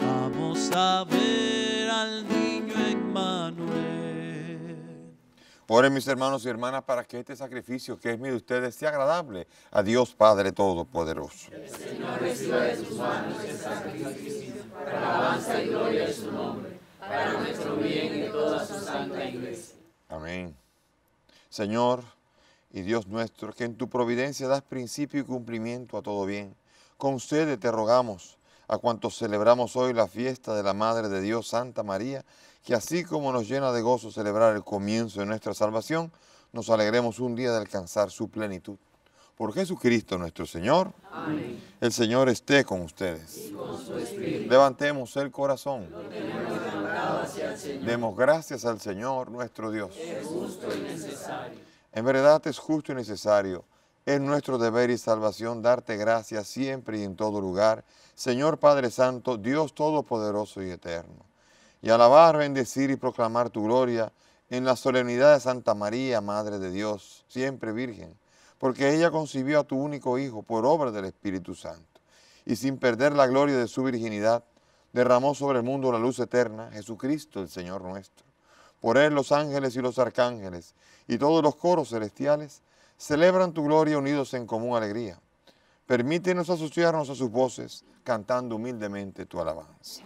al niño Emmanuel. Oren mis hermanos y hermanas para que este sacrificio que es mío de ustedes sea agradable a Dios Padre Todopoderoso. El Señor reciba de sus manos este sacrificio para alabanza y gloria de su nombre, para nuestro bien y de toda su santa iglesia. Amén. Señor y Dios nuestro, que en tu providencia das principio y cumplimiento a todo bien, concede, te rogamos, a cuantos celebramos hoy la fiesta de la Madre de Dios, Santa María, que así como nos llena de gozo celebrar el comienzo de nuestra salvación, nos alegremos un día de alcanzar su plenitud. Por Jesucristo nuestro Señor. Amén. El Señor esté con ustedes. Y con su espíritu. Levantemos el corazón. Lo tenemos levantado hacia el Señor. Demos gracias al Señor nuestro Dios. Es justo y necesario. En verdad es justo y necesario. Es nuestro deber y salvación darte gracias siempre y en todo lugar, Señor Padre Santo, Dios Todopoderoso y Eterno. Y alabar, bendecir y proclamar tu gloria en la solemnidad de Santa María, Madre de Dios, siempre Virgen, porque ella concibió a tu único Hijo por obra del Espíritu Santo, y sin perder la gloria de su virginidad, derramó sobre el mundo la luz eterna, Jesucristo el Señor nuestro. Por él los ángeles y los arcángeles y todos los coros celestiales celebran tu gloria unidos en común alegría. Permítenos asociarnos a sus voces, cantando humildemente tu alabanza.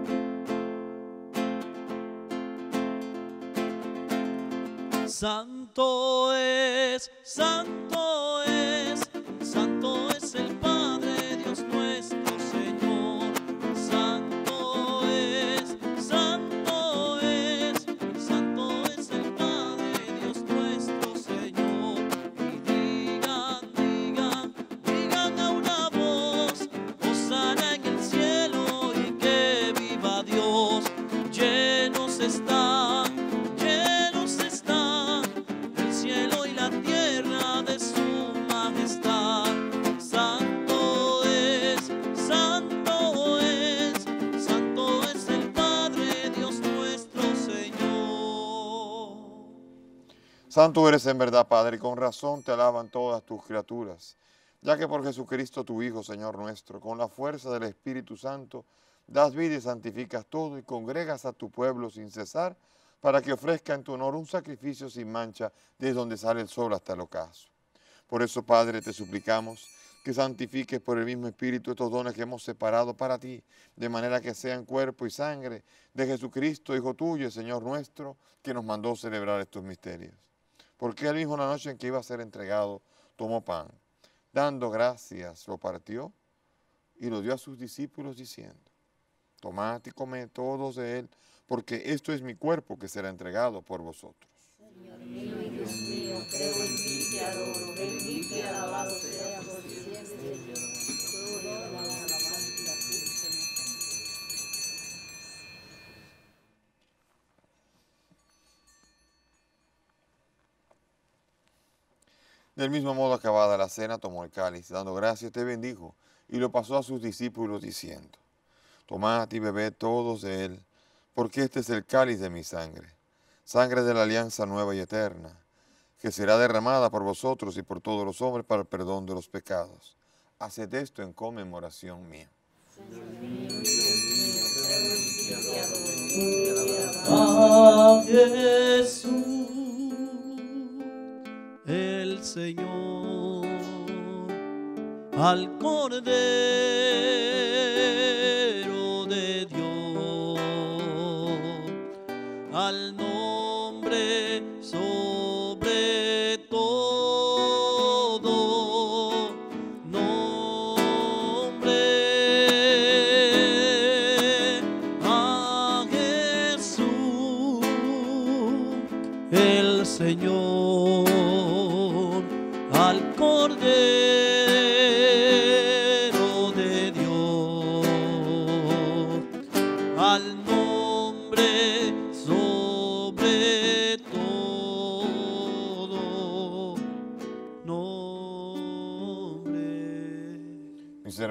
Santo es, santo es, santo es el Padre Dios nuestro Señor. Santo es, santo es, santo es el Padre Dios nuestro Señor. Y digan, digan, digan a una voz, hosana en el cielo y que viva Dios. Llenos están, llenos están el cielo y la tierra de su majestad. Santo es, santo es, santo es el Padre Dios nuestro Señor. Santo eres en verdad, Padre, y con razón te alaban todas tus criaturas, ya que por Jesucristo tu Hijo, Señor nuestro, con la fuerza del Espíritu Santo, das vida y santificas todo y congregas a tu pueblo sin cesar, para que ofrezca en tu honor un sacrificio sin mancha desde donde sale el sol hasta el ocaso. Por eso, Padre, te suplicamos que santifiques por el mismo Espíritu estos dones que hemos separado para ti, de manera que sean cuerpo y sangre de Jesucristo, Hijo tuyo y Señor nuestro, que nos mandó celebrar estos misterios. Porque él mismo, la noche en que iba a ser entregado, tomó pan, dando gracias, lo partió y lo dio a sus discípulos diciendo: tomad y comed todos de él, porque esto es mi cuerpo que será entregado por vosotros. Señor mío y Dios mío, creo en ti, te adoro, bendito y alabado sea por siempre. Gloria, alabanza a ti, Señor. Del mismo modo, acabada la cena, tomó el cáliz, dando gracias, te bendijo, y lo pasó a sus discípulos diciendo: tomad y bebed todos de él, porque este es el cáliz de mi sangre, sangre de la alianza nueva y eterna, que será derramada por vosotros y por todos los hombres para el perdón de los pecados. Haced esto en conmemoración mía. Señor mío y Dios mío, creo en ti, te adoro, bendito y alabado A Jesús, el Señor, al Cordero de Dios, al nombre sobre todo nombre, a Jesús el Señor.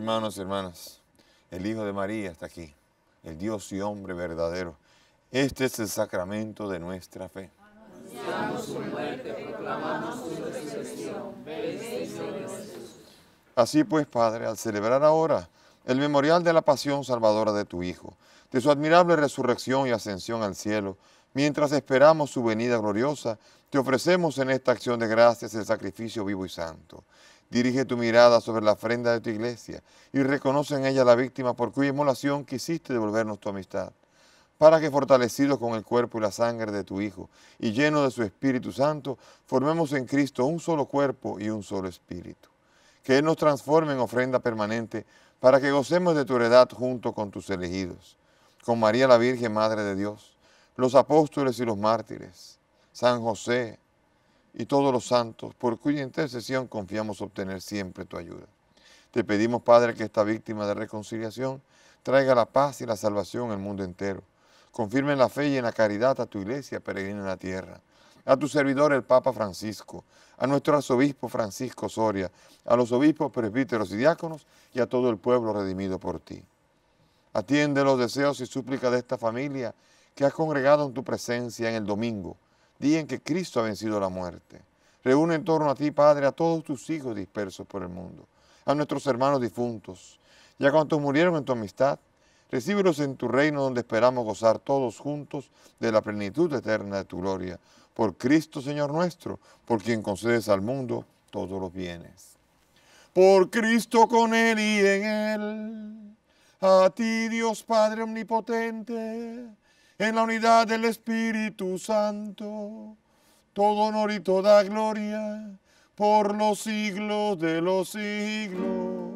hermanos y hermanas, el Hijo de María está aquí, el Dios y hombre verdadero. Este es el sacramento de nuestra fe. Anunciamos su muerte, proclamamos su resurrección. Ven, Señor Jesús. Así pues, Padre, al celebrar ahora el memorial de la pasión salvadora de tu Hijo, de su admirable resurrección y ascensión al cielo, mientras esperamos su venida gloriosa, te ofrecemos en esta acción de gracias el sacrificio vivo y santo. Dirige tu mirada sobre la ofrenda de tu iglesia y reconoce en ella la víctima por cuya inmolación quisiste devolvernos tu amistad, para que fortalecidos con el cuerpo y la sangre de tu Hijo y llenos de su Espíritu Santo, formemos en Cristo un solo cuerpo y un solo espíritu. Que Él nos transforme en ofrenda permanente para que gocemos de tu heredad junto con tus elegidos, con María la Virgen, Madre de Dios, los apóstoles y los mártires, San José y todos los santos, por cuya intercesión confiamos obtener siempre tu ayuda. Te pedimos, Padre, que esta víctima de reconciliación traiga la paz y la salvación al mundo entero. Confirme en la fe y en la caridad a tu iglesia peregrina en la tierra, a tu servidor el Papa Francisco, a nuestro arzobispo Francisco Soria, a los obispos, presbíteros y diáconos y a todo el pueblo redimido por ti. Atiende los deseos y súplicas de esta familia que has congregado en tu presencia en el domingo, día en que Cristo ha vencido la muerte. Reúne en torno a ti, Padre, a todos tus hijos dispersos por el mundo, a nuestros hermanos difuntos y a cuantos murieron en tu amistad. Recíbelos en tu reino, donde esperamos gozar todos juntos de la plenitud eterna de tu gloria. Por Cristo, Señor nuestro, por quien concedes al mundo todos los bienes. Por Cristo, con Él y en Él, a ti, Dios Padre omnipotente, en la unidad del Espíritu Santo, todo honor y toda gloria, por los siglos de los siglos.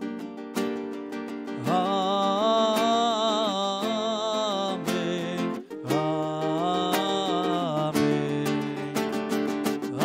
Amén, amén,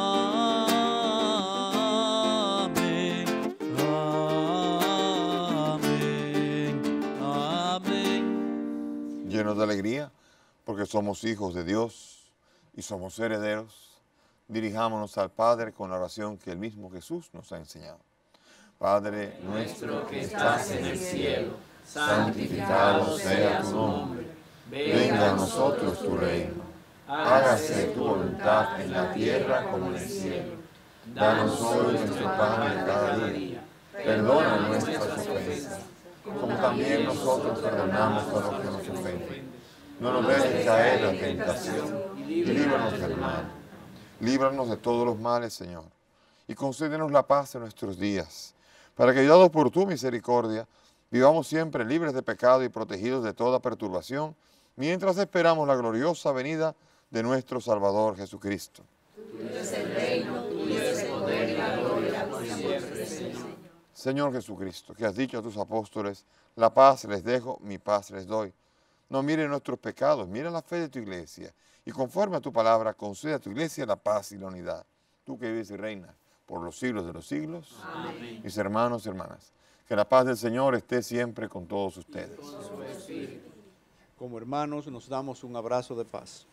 amén, amén. Llenos de alegría, porque somos hijos de Dios y somos herederos, dirijámonos al Padre con la oración que el mismo Jesús nos ha enseñado. Padre nuestro que estás en el cielo, santificado sea tu nombre. Venga a nosotros tu reino. Hágase tu voluntad en la tierra como en el cielo. Danos hoy nuestro pan de cada día. Perdona nuestras ofensas, como también nosotros perdonamos a los que nos ofenden. No nos dejes caer en la tentación y líbranos del mal. Líbranos de todos los males, Señor, y concédenos la paz en nuestros días, para que, ayudados por tu misericordia, vivamos siempre libres de pecado y protegidos de toda perturbación, mientras esperamos la gloriosa venida de nuestro Salvador Jesucristo. Tuyo es el reino, tuyo es el poder y la gloria por siempre, Señor. Señor Jesucristo, que has dicho a tus apóstoles, la paz les dejo, mi paz les doy. No mire nuestros pecados, mira la fe de tu iglesia, y conforme a tu palabra, concede a tu iglesia la paz y la unidad. Tú que vives y reinas por los siglos de los siglos. Amén. Mis hermanos y hermanas, que la paz del Señor esté siempre con todos ustedes. Como hermanos nos damos un abrazo de paz.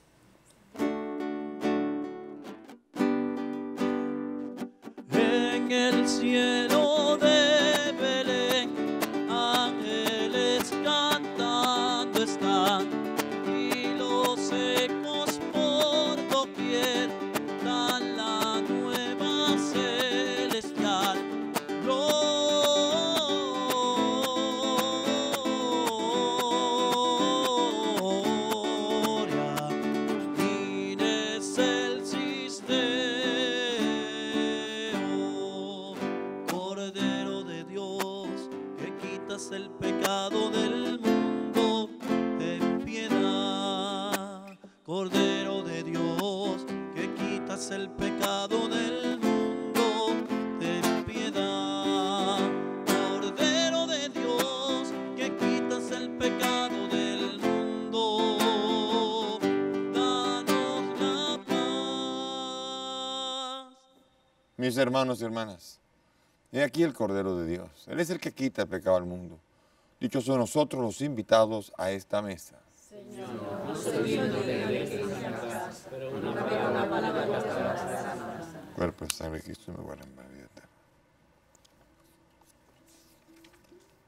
En el cielo de Belén, ángeles cantando están, y los ecos por doquier dan la nueva celestial gloria. In excelsis Deo, Cordero de Dios, que quitas el pecado del mundo, ten piedad. Cordero de Dios, que quitas el pecado del mundo, ten piedad. Cordero de Dios, que quitas el pecado del mundo, danos la paz. Mis hermanos y hermanas, he aquí el Cordero de Dios. Él es el que quita el pecado al mundo. Dichosos nosotros los invitados a esta mesa. Cuerpo y sangre de Cristo me guardan para vida eterna.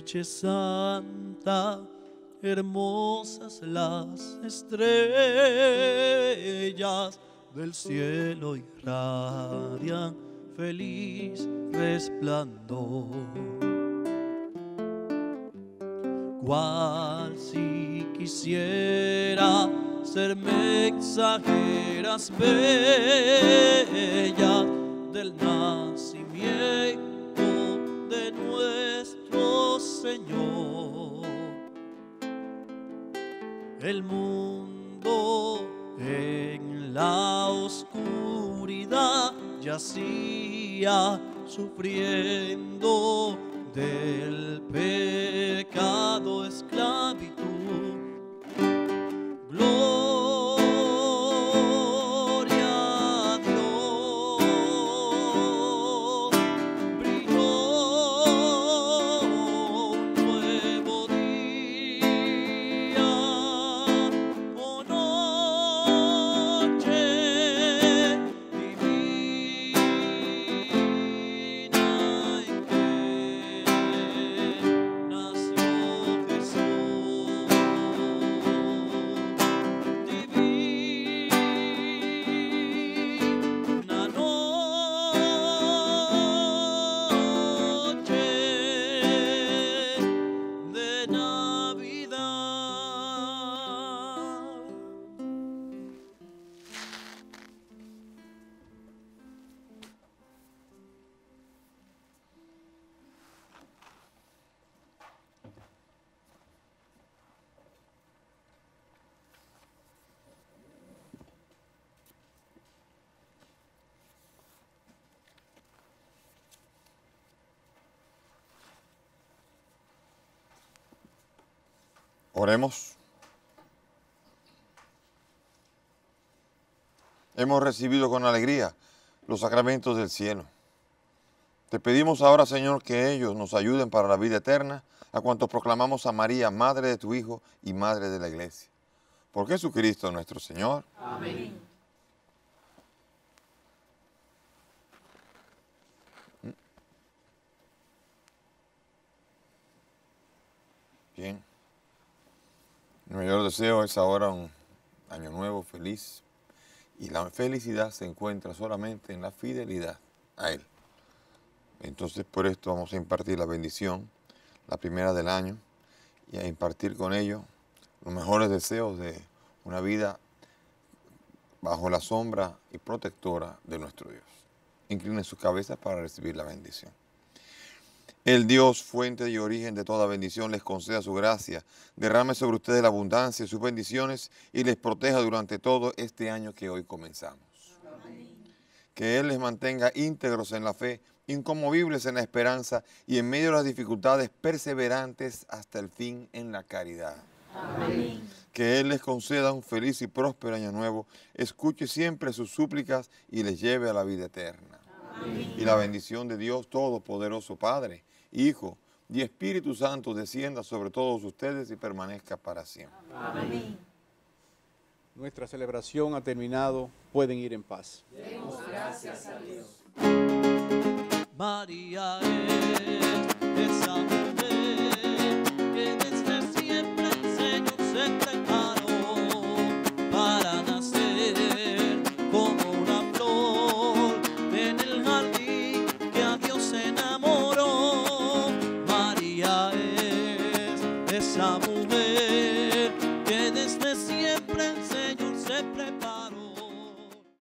noche santa, hermosas las estrellas del cielo irradian feliz resplandor. Cual si quisiera ser mensajeras bellas del nacimiento de nuestro Señor. El mundo en la oscuridad yacía sufriendo del pecado esclavitud. Gloria a Dios, brilló un nuevo día, oh noche divina en que nació Jesús. Divina noche de Navidad. Oremos. Hemos recibido con alegría los sacramentos del cielo. Te pedimos ahora, Señor, que ellos nos ayuden para la vida eterna, a cuantos proclamamos a María, Madre de tu Hijo y Madre de la Iglesia. Por Jesucristo nuestro Señor. Amén. Bien. Mi mayor deseo es ahora un año nuevo feliz, y la felicidad se encuentra solamente en la fidelidad a Él. Entonces por esto vamos a impartir la bendición, la primera del año, y a impartir con ello los mejores deseos de una vida bajo la sombra y protectora de nuestro Dios. Inclinen sus cabezas para recibir la bendición. El Dios, fuente y origen de toda bendición, les conceda su gracia, derrame sobre ustedes la abundancia de sus bendiciones y les proteja durante todo este año que hoy comenzamos. Amén. Que Él les mantenga íntegros en la fe, inconmovibles en la esperanza y en medio de las dificultades perseverantes hasta el fin en la caridad. Amén. Que Él les conceda un feliz y próspero año nuevo, escuche siempre sus súplicas y les lleve a la vida eterna. Amén. Y la bendición de Dios Todopoderoso, Padre, Hijo y Espíritu Santo descienda sobre todos ustedes y permanezca para siempre. Amén. Nuestra celebración ha terminado. Pueden ir en paz. Demos gracias a Dios. María es